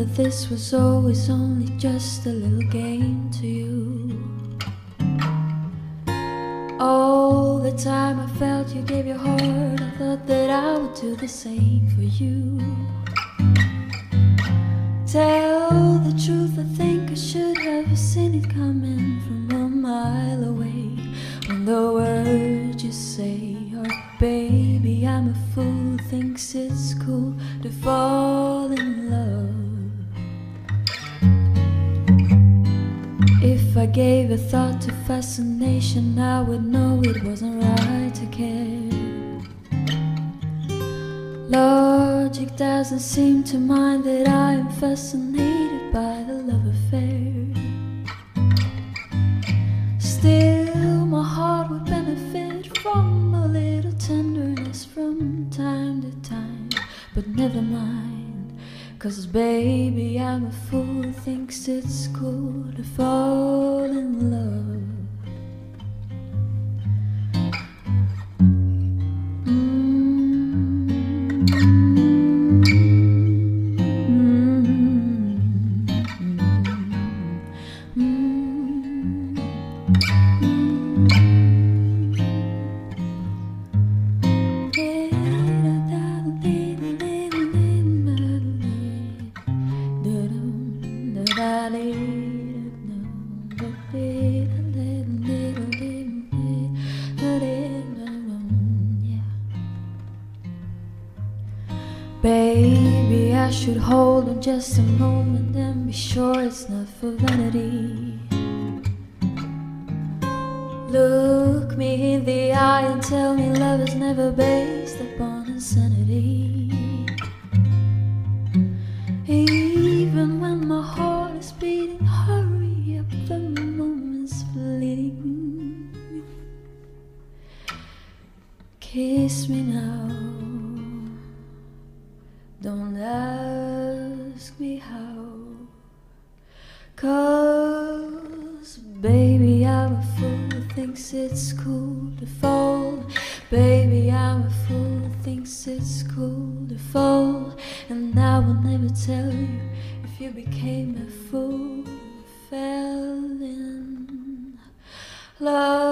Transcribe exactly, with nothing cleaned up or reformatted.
that this was always only just a little game to you. All the time I felt you gave your heart, I thought that I would do the same for you. Tell the truth, I think I should have seen it coming from a mile away. When the words you say are, baby, I'm a fool, thinks it's cool to fall in love. If I gave a thought to fascination, I would know it wasn't right to care. Logic doesn't seem to mind that I am fascinated by the love affair. Still, my heart would benefit from a little tenderness from time to time. But never mind, 'cause baby, I'm a fool, thinks it's cool to fall in love. Baby, I should hold on just a moment and be sure it's not for vanity. Look me in the eye and tell me love is never based upon insanity. Even when my heart is beating, hurry up, the moment's fleeting. Kiss me now, don't ask me how, 'cause baby, I'm a fool who thinks it's cool to fall. Baby, I'm a fool who thinks it's cool to fall. And I will never tell you if you became a fool who fell in love.